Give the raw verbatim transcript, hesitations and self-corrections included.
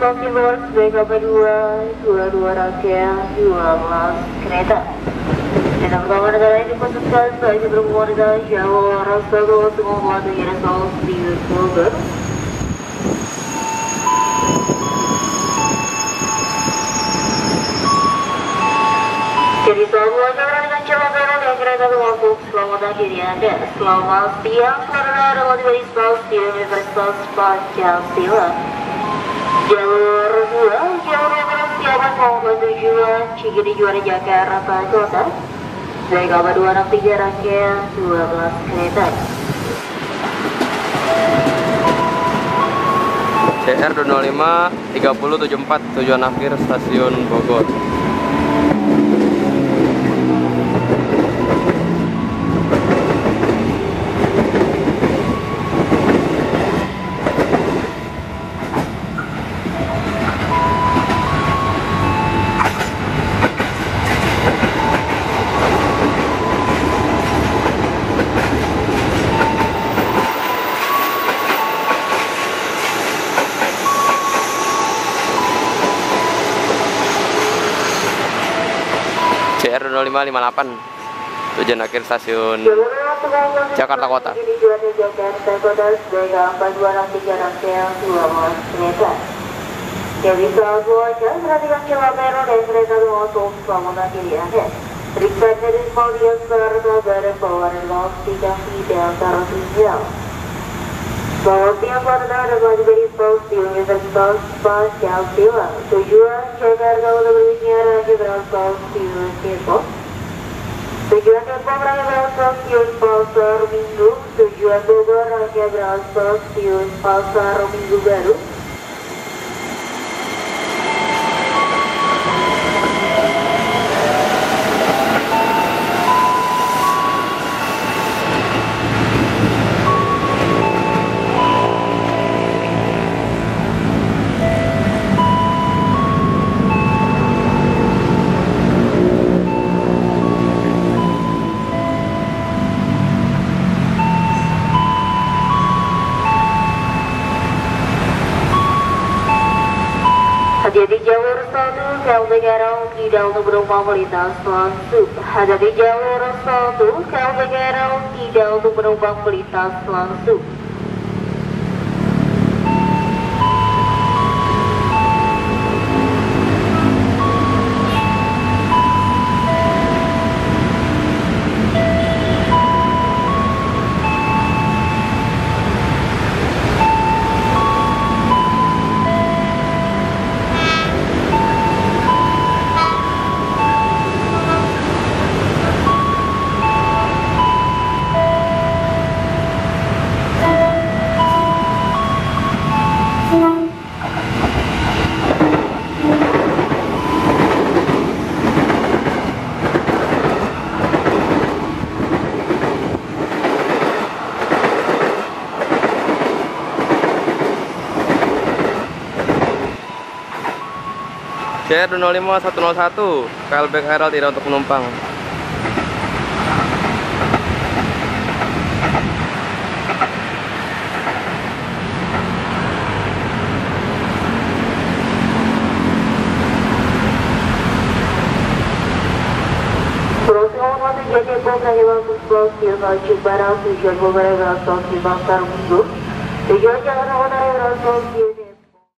stasiun Bogor B K B dua dua dua rangkaian dua belas kereta. Kereta pertama negara ini dipesankan stasiun berhubungan dengan Jawa Rastago untuk membuat tujuan stasiun Bogor. Jadi selamat datang dengan Jawa Barat dan kereta waktu selamat akhirnya Anda. Selamat siang, saudara dan di stasiun Universitas Pancasila. Jalur dua, jalur yang siapan mau ke tujuan Cikini Juara Jakarta Kota. B K B dua enam tiga rangkaian dua belas kereta. C R dua nol lima tiga nol tujuh empat tujuan akhir stasiun Bogor. C R dua nol lima lima delapan tujuan akhir stasiun Jakarta Kota. Jakarta Kota B K empat dua enam tiga rangkaian dua belas kereta. Jadi selamat aja perhatikan Jawa Barat dan kereta untuk selamat akhirnya Anda. Periksa dari Maudian serta garis bawah dan notifikasi Delta Rijal. Selamat siang warga dan maju dari stasiun Universitas Pancasila. Tujuan Jakarta untuk berbicara lagi berasal stasiun Depok. Tujuan Depok lagi berasal stasiun Pasar Minggu. Tujuan Bogor lagi berasal stasiun Pasar Minggu Baru. Hadapi jalur satu, K L B Garau tidak untuk penumpang melintas langsung. Hadapi jalur satu, K L B Garau tidak untuk penumpang melintas langsung. C R dua nol lima satu nol satu K L B K R L tidak untuk penumpang. Jadi Depok hanya masuk stasiun Tanjung Barat, tujuan Bogor berasal stasiun Pasar Minggu. Tujuan Jakarta Kota berasal stasiun